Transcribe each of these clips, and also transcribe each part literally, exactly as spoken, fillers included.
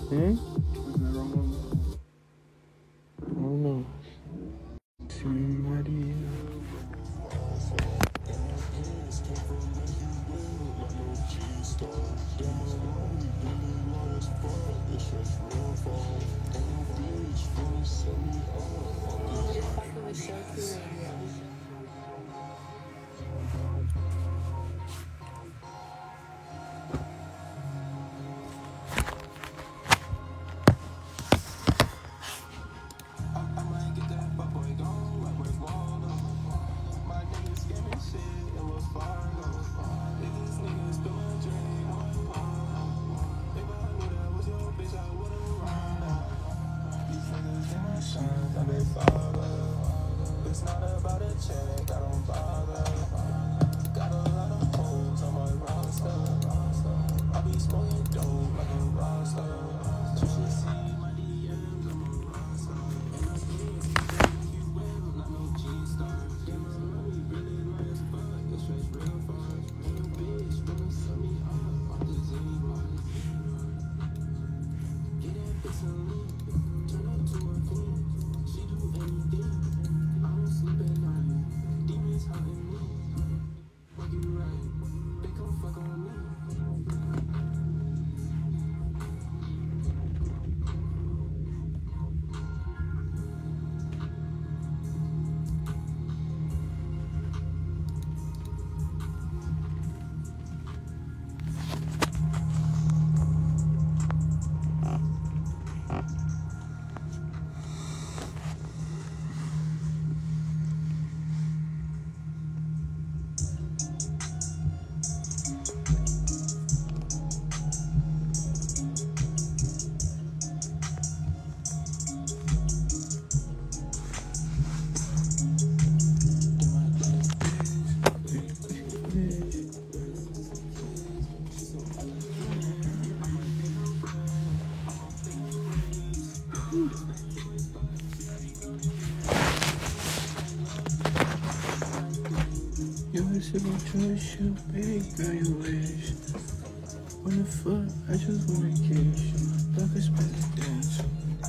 Hmm? I don't know. Maria. It's not about a check, I don't bother. Got a lot of hoes on my roster. I be smoking dope like a roster. You should see my D Ms on my roster. And I stay if you will, not no G-star. Damn, my money really right as fuck. It's straight real far. And a bitch wanna send me up off the Z-Bar. Get that bitch a lean, turn her to a fiend. She do anything. I don't sleep at night. Demons hunting me. Fuck you right. They come fuck on me. You wish if I trust you, baby girl, you wish. Wanna fuck, I just wanna kiss you. Love is better dance.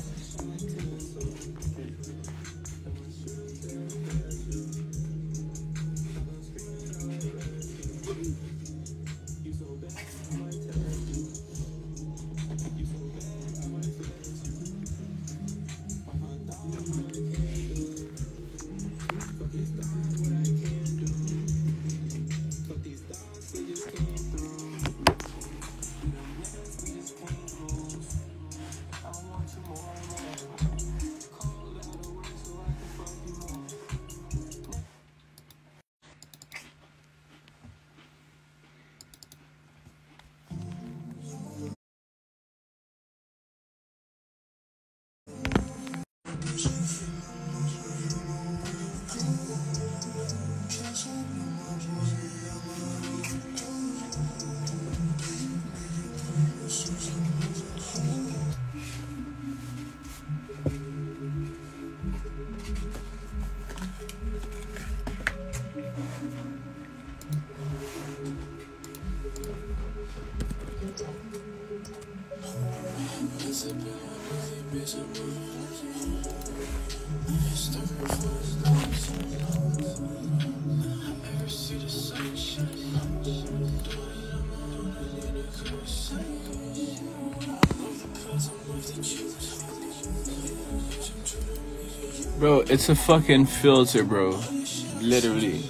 Bro, it's a fucking filter, bro. Literally.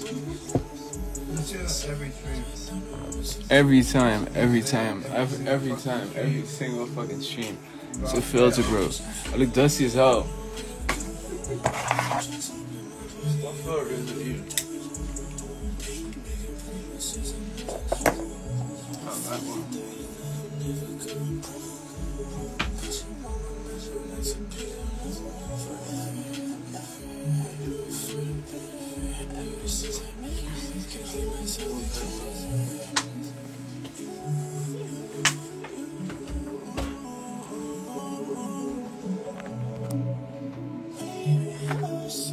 Every time, every time, every, every time, every single fucking stream. It's a filter, bro. I look dusty as hell.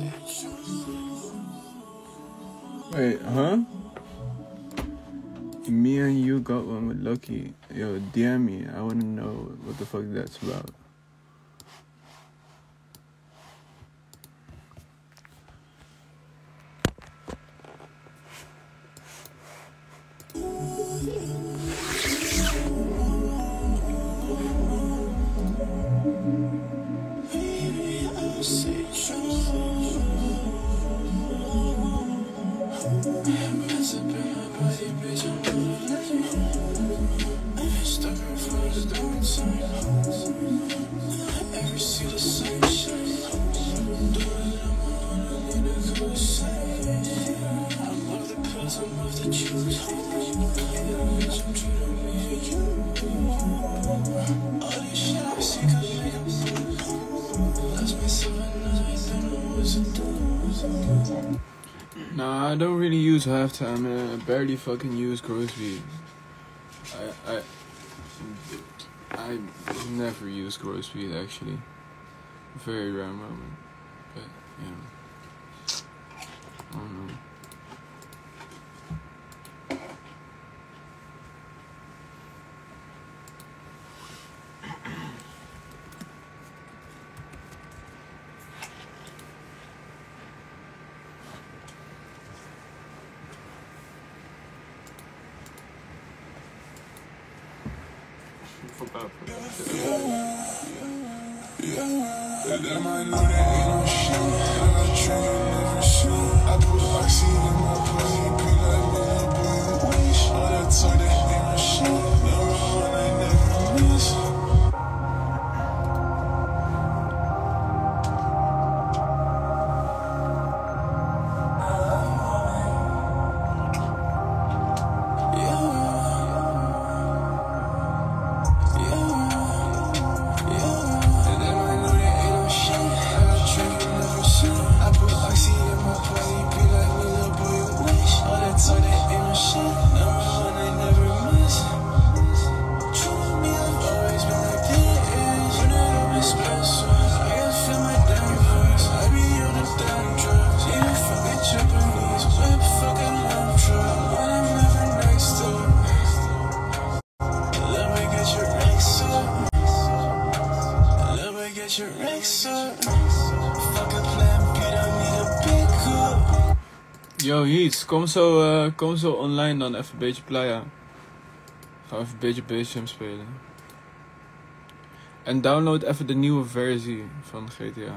Wait, huh? Me and you got one with Lucky. Yo, D M me. I wanna know what the fuck that's about. Nah, I don't really use halftime, man. I barely fucking use Grocery. I I I never use Grocery actually. Very rare moment, but yeah. I don't know. Yo, Heats, kom zo, uh, kom zo online dan even een beetje playa. Gaan we even een beetje Basejam spelen. En download even de nieuwe versie van G T A.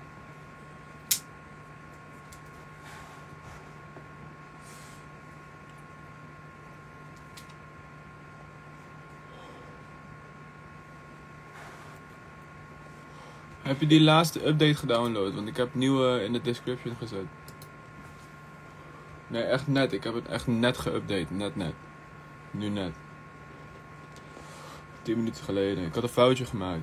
Heb je die laatste update gedownload? Want ik heb nieuwe in de description gezet. Nee, echt net. Ik heb het echt net geüpdate. Net, net. Nu net. tien minuten geleden. Ik had een foutje gemaakt.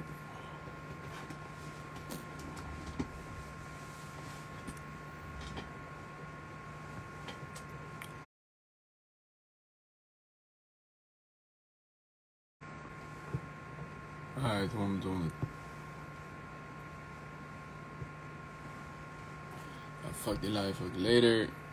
Alright, honderd, honderd. Fuck die live ook. Later.